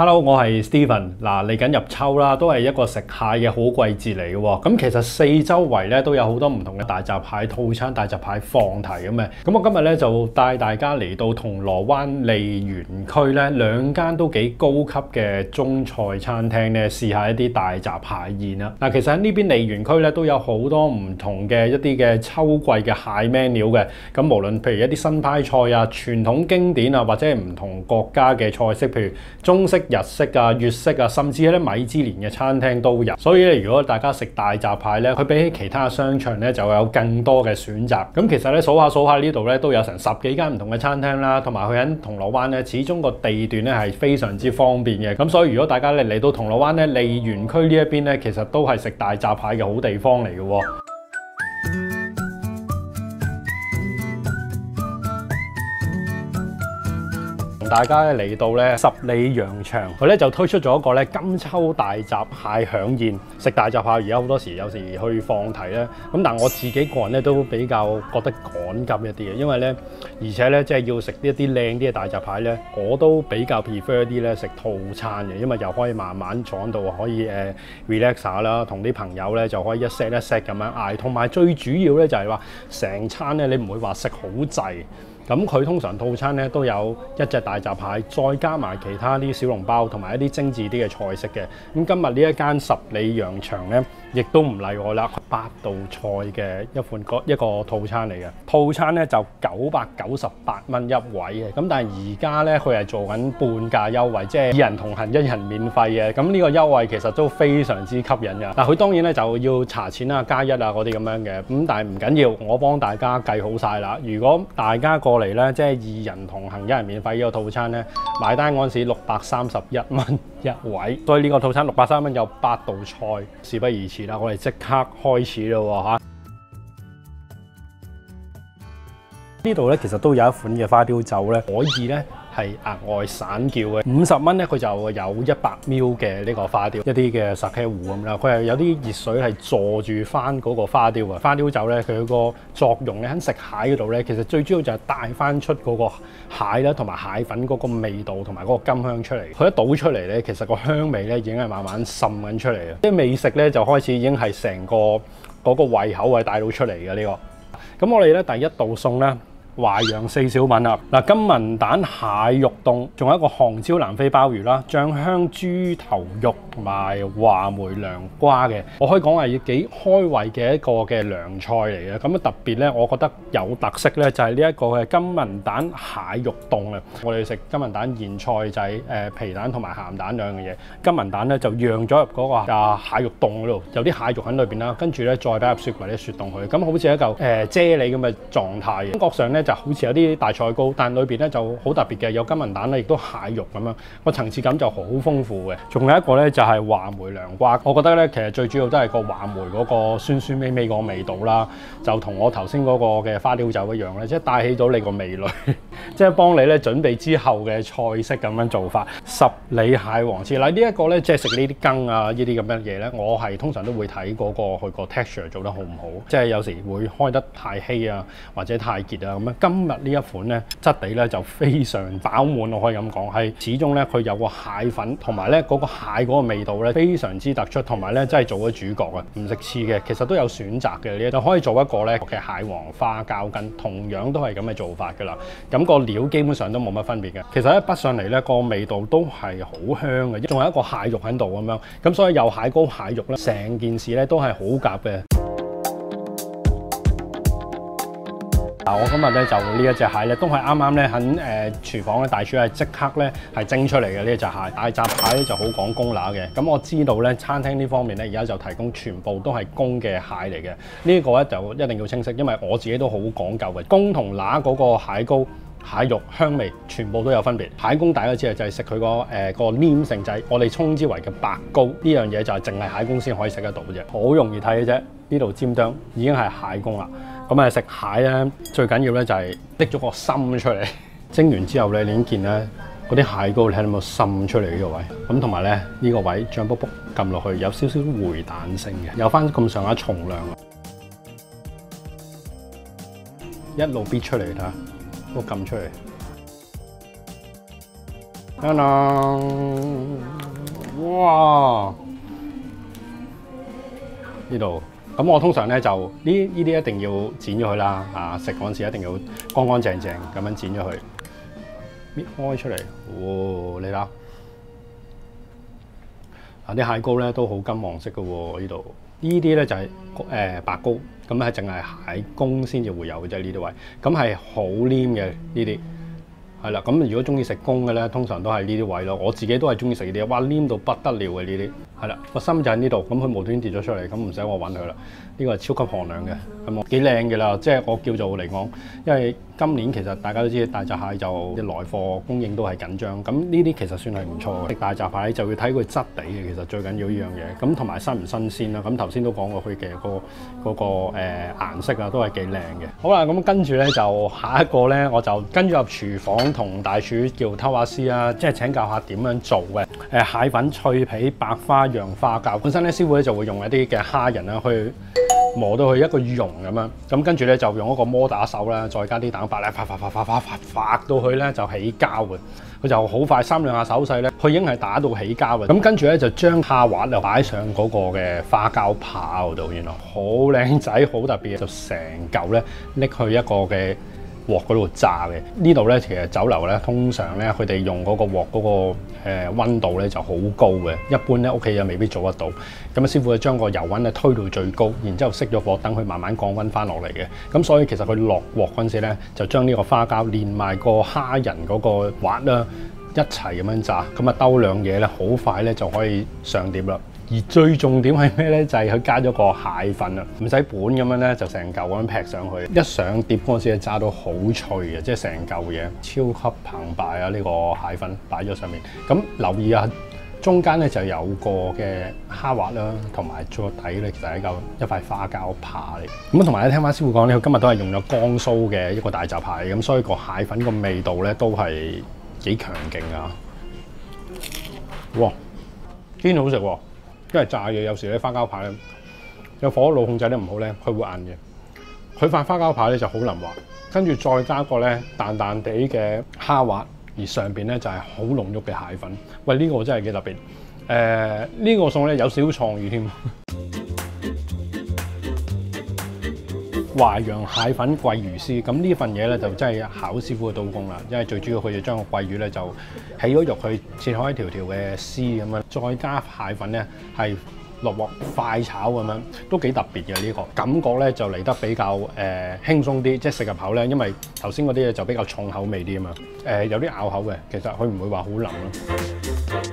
Hello，我係 Steven。嗱，嚟緊入秋啦，都係一個食蟹嘅好季節嚟嘅喎。咁其實四周圍咧都有好多唔同嘅大閘蟹套餐、大閘蟹放題咁嘅。咁我今日咧就帶大家嚟到銅鑼灣利園區咧兩間都幾高級嘅中菜餐廳咧，試下一啲大閘蟹宴啦。嗱，其實喺呢邊利園區咧都有好多唔同嘅一啲嘅秋季嘅蟹 menu 嘅。咁無論譬如一啲新派菜啊、傳統經典啊，或者係唔同國家嘅菜式，譬如中式、日式啊、粵式啊，甚至係咧米芝蓮嘅餐廳都有。所以咧，如果大家食大閘蟹咧，佢比起其他商場咧就有更多嘅選擇。咁其實咧數下呢度咧都有成10幾間唔同嘅餐廳啦，同埋佢喺銅鑼灣咧，始終個地段咧係非常之方便嘅。咁所以如果大家咧嚟到銅鑼灣咧利園區呢一邊咧，其實都係食大閘蟹嘅好地方嚟嘅喎。大家咧嚟到咧十里洋場，佢咧就推出咗一個咧金秋大閘蟹饗宴。食大閘蟹而家好多時有時去放題咧，咁但係我自己個人咧都比較覺得趕急一啲嘅，因為咧而且咧即係要食一啲靚啲嘅大閘蟹咧，我都比較 prefer 啲咧食套餐嘅，因為又可以慢慢坐喺度可以relax 下啦，同啲朋友咧就可以一 set 咁樣嗌，同埋最主要咧就係話成餐咧你唔會話食好滯。咁佢通常套餐咧都有一隻大閘蟹，再加埋其他啲小籠包同埋一啲精緻啲嘅菜式嘅。咁今日呢一間十里洋場咧，亦都唔例外啦，8道菜嘅一個套餐嚟嘅。套餐咧就998蚊一位嘅，咁但係而家咧佢係做緊半價優惠，即係2人同行1人免費嘅。咁呢個優惠其實都非常之吸引嘅。嗱，佢當然咧就要查錢啊、加一啊嗰啲咁樣嘅，咁但係唔緊要，我幫大家計好晒啦。如果大家過嚟咧，即係2人同行1人免費呢個套餐咧，買單嗰陣時631蚊一位，所以呢個套餐630蚊有8道菜，事不宜遲啦，我哋即刻開始啦喎嚇！呢度咧其實都有一款嘅花雕酒咧，可以咧係額外散叫嘅，50蚊咧佢就有100ml嘅呢個花雕，一啲嘅 sake 壺咁啦，佢係有啲熱水係坐住翻嗰個花雕嘅。花雕酒咧佢個作用咧喺食蟹嗰度咧，其實最主要就係帶翻出嗰個蟹啦，同埋蟹粉嗰個味道同埋嗰個甘香出嚟。佢一倒出嚟咧，其實個香味咧已經係慢慢滲緊出嚟嘅，即係未食咧就開始已經係成個嗰個胃口係帶到出嚟嘅呢個。咁我哋咧第一道餸咧，淮揚4小品啦，嗱，金文蛋蟹肉凍，仲有一個杭椒南非鮑魚啦，醬香豬頭肉同埋話梅涼瓜嘅，我可以講係幾開胃嘅一個嘅涼菜嚟嘅。咁特別咧，我覺得有特色咧就係呢一個嘅金文蛋蟹肉凍啊！我哋食金文蛋芫菜就係皮蛋同埋鹹蛋兩樣嘢，金文蛋咧就釀咗入嗰個蟹肉凍嗰度，有啲蟹肉喺裏邊啦，跟住咧再擺入雪櫃咧雪凍佢，咁好似一嚿啫喱咁嘅狀態嘅。感覺上咧就好似有啲大菜糕，但裏邊咧就好特別嘅，有金文蛋咧，亦都蟹肉咁樣，個層次感就好豐富嘅。仲有一個咧就係話梅涼瓜，我覺得咧其實最主要都係個話梅嗰個酸酸味個味道啦，就同我頭先嗰個嘅花雕酒一樣咧，即係帶起到你個味蕾，即係幫你咧準備之後嘅菜式咁樣做法。十里蟹黃翅，嗱呢一個咧即係食呢啲羹啊呢啲咁樣嘢咧，我係通常都會睇嗰個佢個 texture 做得好唔好，即係有時會開得太稀啊或者太結啊咁樣。今日呢一款咧質地咧就非常飽滿，我可以咁講，係始終咧佢有個蟹粉同埋咧嗰個蟹嗰個味道咧非常之突出，同埋咧真係做咗主角啊！唔食翅嘅其實都有選擇嘅，你就可以做一個咧嘅蟹黃花膠羹，同樣都係咁嘅做法㗎啦。咁個料基本上都冇乜分別嘅。其實一筆上嚟咧個味道都係好香嘅，仲有一個蟹肉喺度咁樣，咁所以有蟹膏蟹肉咧，成件事咧都係好夾嘅。我今日咧就呢一隻蟹咧，都係啱啱咧喺廚房咧大廚係即刻咧係蒸出嚟嘅呢一隻蟹。大閘蟹咧就好講公乸嘅，咁我知道咧餐廳呢方面咧而家就提供全部都係公嘅蟹嚟嘅。呢個咧就一定要清晰，因為我自己都好講究嘅，公同乸嗰個蟹膏、蟹肉香味全部都有分別。蟹公大家知就係食佢個黏性仔，我哋稱之為嘅白膏，呢樣嘢就係淨係蟹公先可以食得到嘅啫，好容易睇嘅啫。呢度尖端已經係蟹公啦。咁食蟹咧最緊要咧就係拎咗個心出嚟，蒸完之後咧你已經見咧嗰啲蟹膏你睇到有冇滲出嚟呢個位，咁同埋咧呢個位醬卜卜撳落去有少少回彈性嘅，有翻咁上下重量，一路逼出嚟睇下，都撳出嚟。 當當，哇！呢度咁我通常咧就呢啲一定要剪咗佢啦，啊食嗰陣時一定要乾乾淨淨咁樣剪咗佢，搣開出嚟，你睇。啊啲蟹膏咧都好金黃色嘅喎，呢度呢啲咧就係、白膏，咁係淨係蟹公先至會有嘅啫呢啲位，咁係好黏嘅呢啲，係啦。咁如果中意食公嘅咧，通常都係呢啲位咯。我自己都係中意食呢啲，哇黏到不得了嘅呢啲，係啦。個心就喺呢度，咁佢無端跌咗出嚟，咁唔使我揾佢啦。呢個係超級寒涼嘅，咁我幾靚嘅啦，即係我叫做嚟講，因為今年其實大家都知大閘蟹就啲來貨供應都係緊張，咁呢啲其實算係唔錯嘅。食大閘蟹就要睇佢質地嘅，其實最緊要呢樣嘢，咁同埋新唔新鮮啦。咁頭先都講過佢嘅嗰個顏色啊，都係幾靚嘅。好啦，咁跟住咧就下一個咧，我就跟住入廚房同大廚叫偷下師啊，即係請教下點樣做嘅。蟹粉脆皮白花洋花膠，本身咧師傅咧就會用一啲嘅蝦仁啦去磨到佢一個溶咁樣，咁跟住咧就用一個摩打手啦，再加啲蛋白咧，發到佢咧就起膠嘅，佢就好快3兩下手勢咧，佢已經係打到起膠嘅。咁跟住咧就將蝦滑就擺上嗰個嘅花膠扒嗰度，原來好靚仔，好特別，就成嚿咧拎去一個嘅鑊嗰度炸嘅。呢度咧其實酒樓咧通常咧佢哋用嗰個鑊嗰個溫度咧就好高嘅，一般咧屋企又未必做得到。咁啊師傅就將個油溫咧推到最高，然之後熄咗火，等佢慢慢降溫翻落嚟嘅。咁所以其實佢落鑊嗰陣時咧，就將呢個花膠連埋個蝦仁嗰個滑啦一齊咁樣炸，咁啊兜兩嘢咧，好快咧就可以上碟啦。而最重點係咩咧？就係佢加咗個蟹粉啦，唔使本咁樣咧，就成嚿咁樣劈上去。一上碟嗰陣時咧，炸到好脆嘅，即係成嚿嘢超級澎湃啊！呢個蟹粉擺咗上面，咁留意啊，中間咧就有個嘅蝦滑啦，同埋最個底咧其實係一塊花膠扒嚟。咁同埋咧聽翻師傅講咧，佢今日都係用咗江蘇嘅一個大閘蟹，咁所以個蟹粉個味道咧都係幾強勁啊！哇，堅好食喎！因為炸嘢有時咧花膠扒咧，有火爐控制得唔好咧，佢會硬嘅。佢塊花膠扒咧就好腍滑，跟住再加個咧彈彈地嘅蝦滑，而上邊咧就係好濃郁嘅蟹粉。喂，呢個真係幾特別。呢個餸咧有少少創意添。淮揚蟹粉桂魚絲，咁呢份嘢咧就真係考師傅嘅刀工啦，因為最主要佢就將個桂魚咧就起咗肉，去切開一條條嘅絲咁樣，再加蟹粉咧係落鑊快炒咁樣，都幾特別嘅呢個感覺咧就嚟得比較輕鬆啲，即係食入口咧，因為頭先嗰啲嘢就比較重口味啲啊嘛，有啲咬口嘅，其實佢唔會話好腍咯。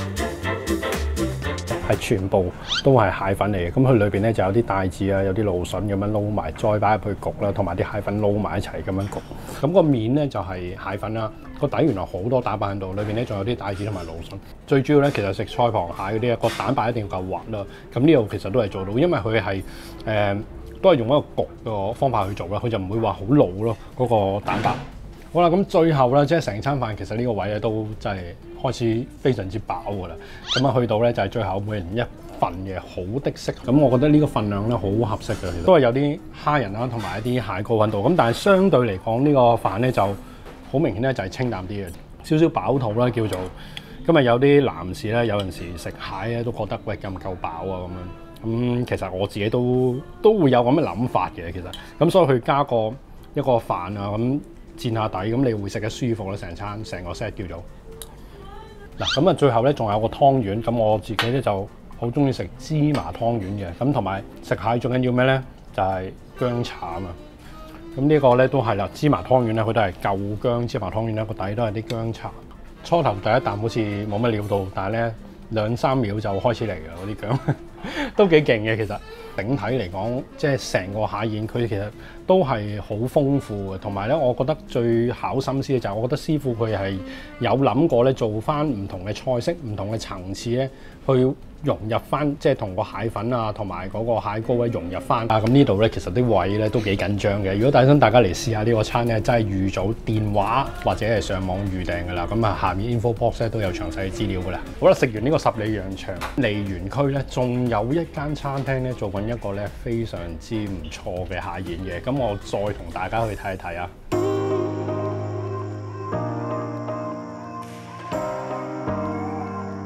係全部都係蟹粉嚟嘅，咁佢裏邊咧就有啲帶子啊，有啲蘆筍咁樣撈埋，再擺入去焗啦，同埋啲蟹粉撈埋一齊咁樣焗。咁個面咧就係蟹粉啦，個底原來好多蛋白喺度，裏邊咧仲有啲帶子同埋蘆筍。最主要咧其實食菜螃蟹嗰啲個蛋白一定要夠滑啦。咁呢度其實都係做到，因為佢係都係用一個焗嘅方法去做啦，佢就唔會話好老咯嗰個蛋白。好啦，咁最後咧，即係成餐飯其實呢個位咧都真係開始非常之飽㗎啦。咁啊去到咧就係最後每人一份嘅好的色，咁我覺得呢個份量咧好合適嘅，其實都係有啲蝦仁啦同埋一啲蟹膏喺度。咁但係相對嚟講呢個飯咧就好明顯咧就係清淡啲嘅，少少飽肚啦叫做。今日有啲男士咧有陣時食蟹咧都覺得喂夠唔夠飽啊咁樣。咁其實我自己都會有咁嘅諗法嘅其實。咁所以佢加一個飯啊咁。墊下底咁，你會食得舒服咧，成個 set 叫做嗱。咁啊，最後咧仲有個湯圓，咁我自己咧就好中意食芝麻湯圓嘅。咁同埋食蟹最緊要咩咧？就係薑茶啊嘛。咁呢個咧都係啦，芝麻湯圓咧佢都係舊薑芝麻湯圓咧，個底都係啲薑茶。初頭第一啖好似冇乜料到，但係咧2-3秒就開始嚟嘅嗰啲薑，都幾勁嘅其實。整體嚟講，即係成個蟹宴，佢其實都係好豐富嘅。同埋咧，我覺得最考心思嘅就係，我覺得師傅佢係有諗過咧，做翻唔同嘅菜式、唔同嘅層次咧，去融入翻，即係同個蟹粉啊，同埋嗰個蟹膏咧融入翻。咁呢度咧，其實啲位咧都幾緊張嘅。如果大家嚟試下呢個餐咧，真係預早電話或者係上網預訂㗎啦。咁啊，下面 info box 咧都有詳細嘅資料㗎啦。好啦，食完呢個十里洋場梨園區咧，仲有一間餐廳咧做緊一個咧非常之唔錯嘅蟹宴嘅。咁我再同大家去睇一睇啊！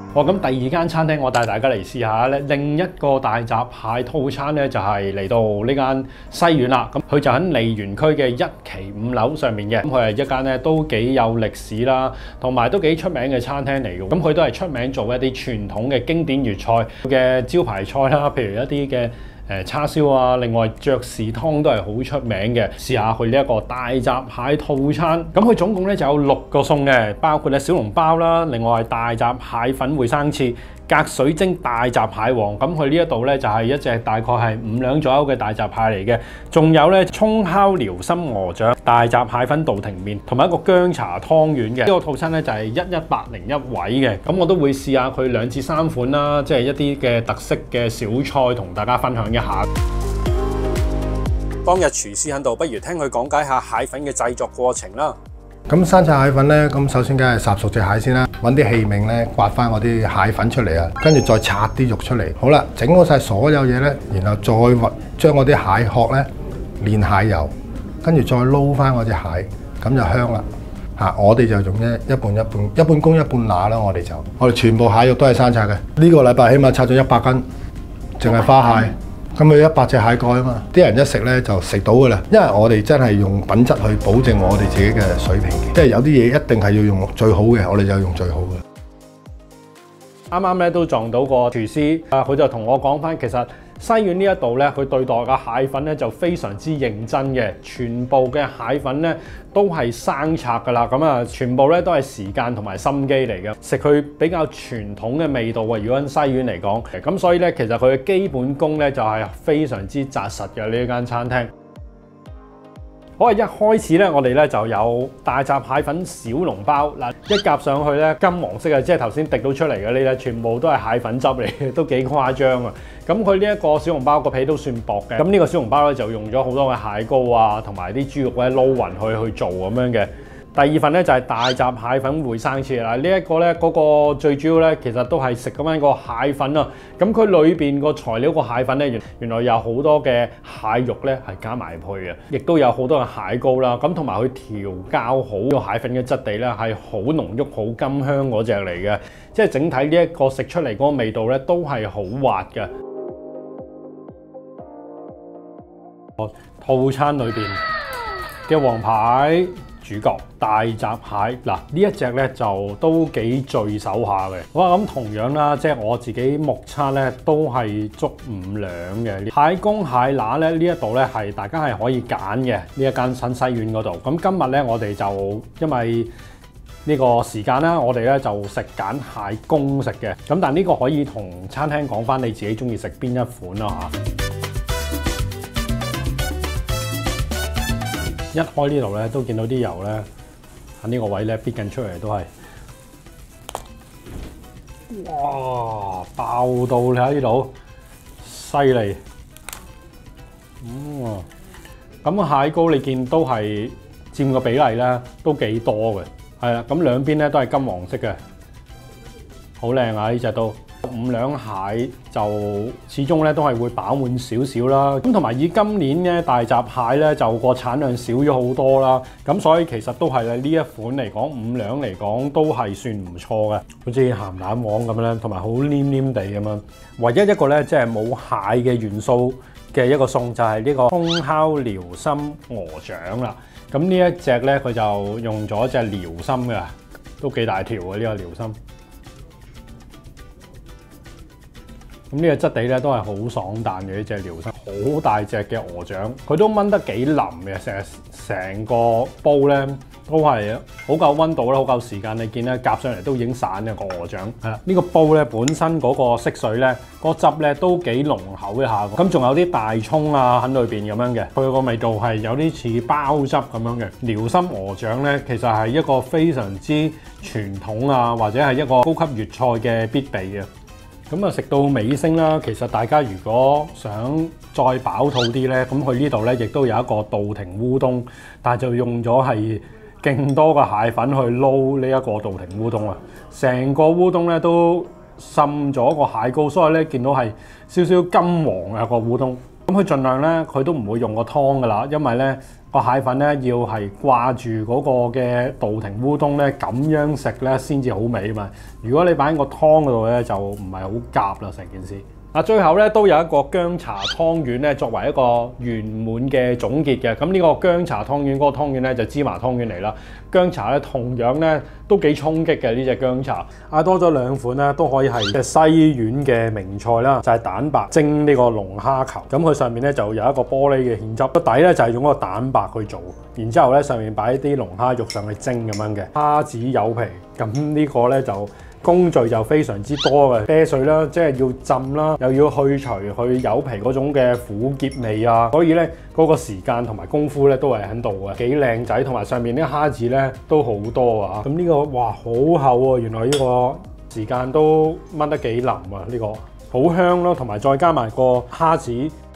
咁第二間餐廳我帶大家嚟試下咧，另一個大閘蟹套餐咧就係嚟到呢間西苑啦。咁佢就喺利園區嘅1期5樓上面嘅。咁佢係一間咧都幾有歷史啦，同埋都幾出名嘅餐廳嚟嘅。咁佢都係出名做一啲傳統嘅經典粵菜嘅招牌菜啦，譬如一啲嘅叉燒啊，另外爵士湯都係好出名嘅。試下佢呢一個大閘蟹套餐，咁佢總共咧就有6個餸嘅，包括咧小籠包啦，另外係大閘蟹粉燴生翅、隔水蒸大閘蟹黃。咁佢呢一度咧就係一隻大概係5兩左右嘅大閘蟹嚟嘅，仲有咧葱烤遼參鵝掌、大閘蟹粉稻庭麵同埋一個薑茶湯圓嘅。呢個套餐咧就係11801位嘅。咁我都會試下佢2至3款啦，即係一啲嘅特色嘅小菜同大家分享一下。當日廚師喺度，不如聽佢講解下蟹粉嘅製作過程啦。 咁生炒蟹粉咧，咁首先梗係烚熟隻蟹先啦，揾啲器皿咧刮翻嗰啲蟹粉出嚟啊，跟住再拆啲肉出嚟。好啦，整好晒所有嘢咧，然後再將嗰啲蟹殼咧煉蟹油，跟住再撈翻嗰隻蟹，咁就香啦。我哋就用一半公一半乸啦。我哋全部蟹肉都係生拆嘅。呢個禮拜起碼拆咗100斤，淨係花蟹。咁佢100隻蟹蓋啊嘛，啲人一食咧就食到噶啦，因為我哋真係用品質去保證我哋自己嘅水平嘅，即係有啲嘢一定係要用最好嘅，我哋就用最好嘅。 啱啱咧都撞到個廚師，佢就同我講翻，其實西苑呢一度咧，佢對待嘅蟹粉咧就非常之認真嘅，全部嘅蟹粉咧都係生拆噶啦，咁啊全部咧都係時間同埋心機嚟嘅，食佢比較傳統嘅味道啊。如果喺西苑嚟講，咁所以咧其實佢嘅基本功咧就係非常之紮實嘅呢間餐廳。好啊！一開始咧，我哋咧就有大閘蟹粉小籠包嗱，一夾上去咧金黃色嘅，即係頭先滴到出嚟嘅呢咧，全部都係蟹粉汁嚟嘅，都幾誇張啊！咁佢呢一個小籠包個皮都算薄嘅，咁呢個小籠包咧就用咗好多嘅蟹膏啊，同埋啲豬肉咧撈勻去做咁樣嘅。第二份咧就係大閘蟹粉燴生翅啦，呢一個咧嗰個最主要咧其實都係食咁樣個蟹粉啊，咁佢裏邊個材料個蟹粉咧原來有好多嘅蟹肉咧係加埋入去嘅，亦都有好多嘅蟹膏啦，咁同埋佢調校好個蟹粉嘅質地咧係好濃郁好甘香嗰隻嚟嘅，即係整體呢一個食出嚟嗰個味道咧都係好滑嘅。套餐裏邊嘅王牌主角大閘蟹嗱，呢一隻咧就都幾聚手下嘅。好啊，咁同樣啦，即係我自己目測咧都係足5兩嘅。蟹公蟹乸咧呢一度咧係大家係可以揀嘅呢一間新西苑嗰度。咁今日咧我哋就因為呢個時間啦，我哋咧就揀蟹公食嘅。咁但呢個可以同餐廳講翻你自己中意食邊一款啦嚇。一開呢度咧，都見到啲油咧喺呢個位咧逼緊出嚟，都係哇爆到你喺呢度，犀利！咁蟹膏你見都係佔個比例咧都幾多嘅，係啦。咁兩邊咧都係金黃色嘅，好靚啊！呢隻都5兩蟹就始終咧都係會飽滿少少啦。咁同埋以今年嘅大閘蟹咧就個產量少咗好多啦。咁所以其實都係呢一款嚟講5兩嚟講都係算唔錯嘅，好似鹹蛋黃咁樣，同埋好黏黏地咁樣。唯一一個咧即係冇蟹嘅元素嘅一個餸就係呢個葱烤遼參鵝掌啦。咁呢一隻咧佢就用咗隻遼參嘅，都幾大條嘅呢個遼參。咁呢個質地咧都係好爽彈嘅呢隻遼參，好大隻嘅鵝掌，佢都炆得幾腍嘅，成個煲咧都係好夠溫度啦，好夠時間。你見咧夾上嚟都已經散嘅個鵝掌，係啦。呢個煲咧本身嗰個色水咧，嗰汁咧都幾濃厚一下。咁仲有啲大葱啊喺裏邊咁樣嘅，佢個味道係有啲似包汁咁樣嘅。遼參鵝掌咧其實係一個非常之傳統啊，或者係一個高級粵菜嘅必備嘅。咁啊食到尾聲啦，其實大家如果想再飽肚啲咧，咁佢呢度咧亦都有一個稻庭烏冬，但係就用咗係勁多嘅蟹粉去撈呢一個稻庭烏冬啊！成個烏冬咧都滲咗個蟹膏，所以咧見到係少少金黃啊個烏冬。 咁佢盡量咧，佢都唔會用個湯噶啦，因為咧個蟹粉咧要係掛住嗰個嘅稻庭烏冬咧，咁樣食咧先至好味啊嘛。如果你擺喺個湯嗰度咧，就唔係好夾啦成件事。最後咧都有一個薑茶湯圓咧，作為一個圓滿嘅總結嘅。咁呢個薑茶湯圓嗰個湯圓咧就芝麻湯圓嚟啦。薑茶咧同樣咧都幾衝擊嘅呢隻薑茶。多咗兩款咧都可以係西苑嘅名菜啦，就係蛋白蒸呢個龍蝦球。咁佢上面咧就有一個玻璃嘅芡汁，個底咧就係用個蛋白去做，然之後咧上面擺啲龍蝦肉上去蒸咁樣嘅。蝦子有皮，咁呢個咧就工序就非常之多嘅，啤水啦，即係要浸啦，又要去除去柚皮嗰種嘅苦澀味啊，所以咧嗰個時間同埋功夫咧都係喺度嘅，幾靚仔，同埋上面啲蝦子咧都好多啊！咁呢個哇好厚啊，原來呢個時間都炆得幾腍啊！呢個好香咯，同埋再加埋個蝦子，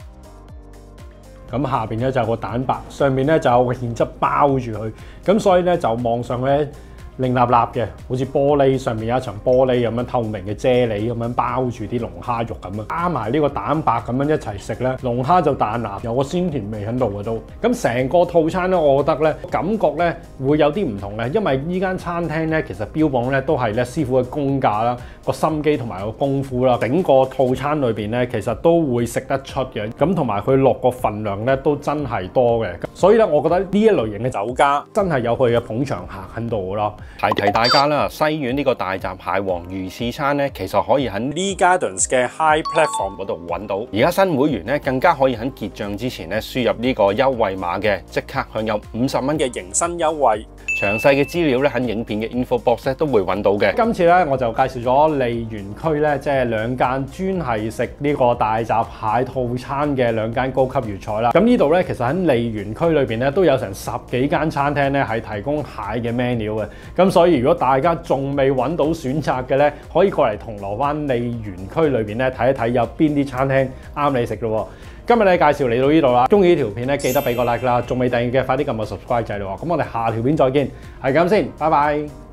咁下邊咧就有個蛋白，上面咧就有個芡汁包住佢，咁所以咧就望上去咧令立立嘅，好似玻璃上面有一層玻璃咁樣透明嘅啫喱咁樣包住啲龍蝦肉咁樣，加埋呢個蛋白咁樣一齊食咧，龍蝦就彈牙，有個鮮甜味喺度嘅都。咁成個套餐咧，我覺得咧感覺咧會有啲唔同嘅，因為呢間餐廳咧其實標榜咧都係咧師傅嘅功架啦、個心機同埋個功夫啦，整個套餐裏邊咧其實都會食得出嘅。咁同埋佢落個份量咧都真係多嘅，所以咧我覺得呢一類型嘅酒家真係有佢嘅捧場客喺度咯。提大家啦，西苑呢個大閘蟹王魚翅餐咧，其實可以喺 Lee Gardens 嘅 High Platform 嗰度揾到。而家新會員咧，更加可以喺結帳之前咧輸入呢個優惠碼嘅，即刻享有50蚊嘅迎新優惠。詳細嘅資料咧喺影片嘅 info box 咧都會揾到嘅。今次咧我就介紹咗利園區咧，即係兩間專係食呢個大閘蟹套餐嘅兩間高級粵菜啦。咁呢度咧其實喺利園區裏邊咧都有成10幾間餐廳咧係提供蟹嘅 menu 嘅。咁所以如果大家仲未揾到選擇嘅咧，可以過嚟銅鑼灣利園區裏邊咧睇一睇有邊啲餐廳啱你食咯。今日咧介紹嚟到呢度啦，中意呢條片咧記得俾個 like 啦，仲未訂閱嘅快啲撳個 subscribe 掣咯。咁我哋下條片再見，係咁先，拜拜。